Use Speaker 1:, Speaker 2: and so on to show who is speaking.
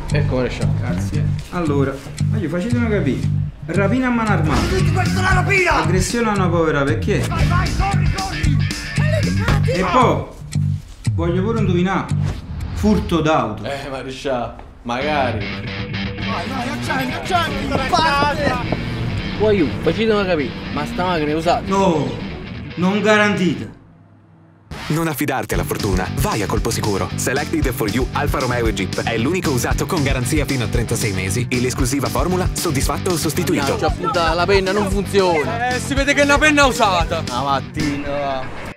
Speaker 1: Ecco, maresciallo.
Speaker 2: Grazie. Allora, voglio facetemi capire. Rapina a mano armata.
Speaker 3: Tutti questo è la rapina!
Speaker 2: Aggressione a una povera, perché?
Speaker 3: Vai, vai, corri, corri!
Speaker 2: E poi, voglio pure indovinare. Furto d'auto.
Speaker 1: Maresciallo, magari.
Speaker 3: Vai, vai, accendi, parte!
Speaker 1: Poi facetemi capire, ma sta macchina è usata?
Speaker 2: No, non garantita.
Speaker 4: Non affidarti alla fortuna, vai a colpo sicuro. Selected for You Alfa Romeo e Jeep è l'unico usato con garanzia fino a 36 mesi e l'esclusiva formula soddisfatto o sostituito.
Speaker 1: Già appunta, la penna non funziona.
Speaker 5: Si vede che è una penna usata.
Speaker 1: La mattina va.